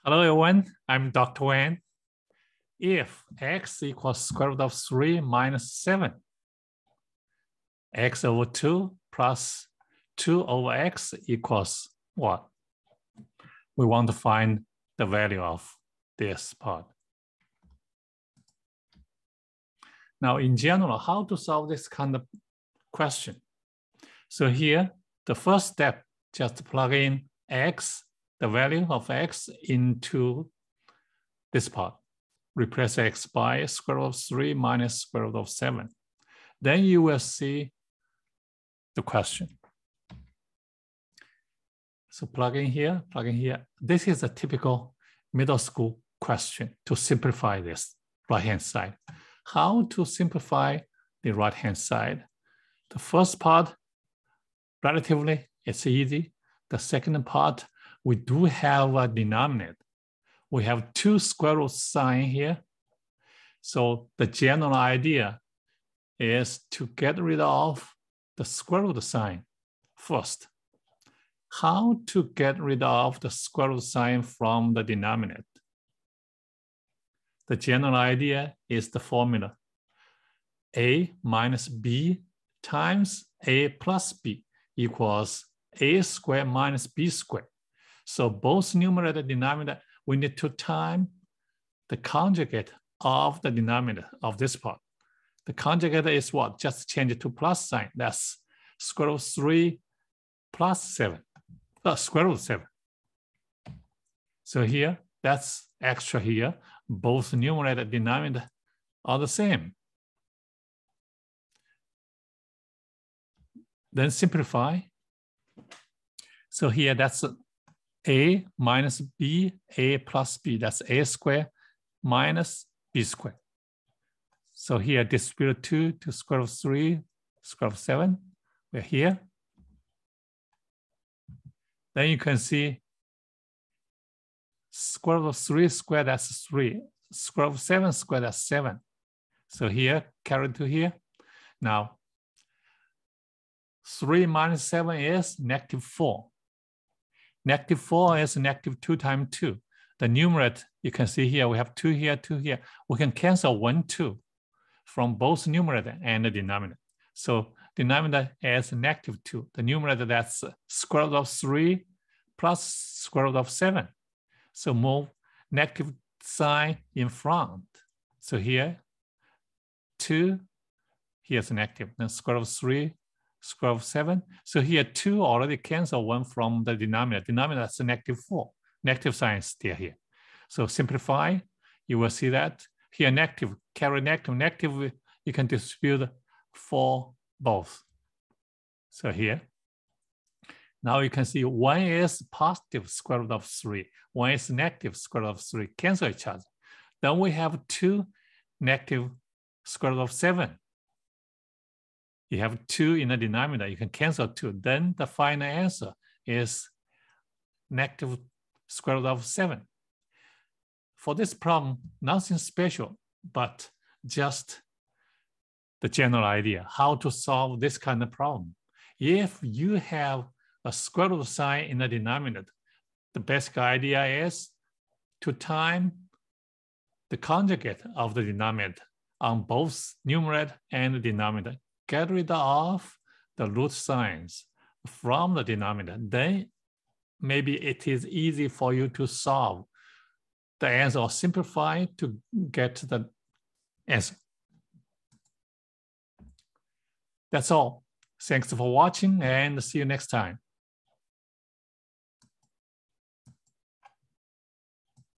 Hello everyone, I'm Dr. Wang. If x equals square root of 3 minus 7, x over 2 plus 2 over x equals what? We want to find the value of this part. Now, in general, how to solve this kind of question? So here, the first step, just plug in x, the value of x into this part. Replace x by square root of 3 minus square root of 7. Then you will see the question. So plug in here, plug in here. This is a typical middle school question to simplify this right-hand side. How to simplify the right-hand side? The first part, relatively, it's easy. The second part, we do have a denominator. We have two square root sign here. So the general idea is to get rid of the square root sign first. How to get rid of the square root sign from the denominator? The general idea is the formula. A minus B times A plus B equals A squared minus B squared. So both numerator and denominator, we need to time the conjugate of the denominator of this part. The conjugate is what? Just change it to plus sign. That's square root of 3 plus 7. Square root of 7. So here, that's extra here. Both numerator and denominator are the same. Then simplify. So here, that's A minus B, A plus B. That's A squared minus B squared. So here, distribute 2 to square root of 3, square root of 7. We're here. Then you can see square root of 3 squared, that's 3. Square root of 7 squared, that's 7. So here, carry to here. Now, 3 minus 7 is negative 4. Negative 4 is negative 2 times 2. The numerator, you can see here, we have 2 here, 2 here. We can cancel 1, 2 from both numerator and the denominator. So denominator is negative 2. The numerator, that's square root of 3 plus square root of 7. So move negative sign in front. So here, 2, here's negative. Then square root of 3, square root of 7. So here, 2 already cancel 1 from the denominator. Denominator, that's negative 4. Negative sign is still here. So simplify, you will see that. Here, negative, carry negative. Negative, you can distribute for both. So here, now you can see 1 is positive square root of 3. 1 is negative square root of 3. Cancel each other. Then we have 2 negative square root of 7. You have 2 in the denominator. You can cancel 2. Then the final answer is negative square root of 7. For this problem, nothing special, but just the general idea, how to solve this kind of problem. If you have a square root sign in the denominator, the basic idea is to time the conjugate of the denominator on both numerator and the denominator. Get rid of the root signs from the denominator. Then maybe it is easy for you to solve the answer or simplify to get the answer. That's all. Thanks for watching and see you next time.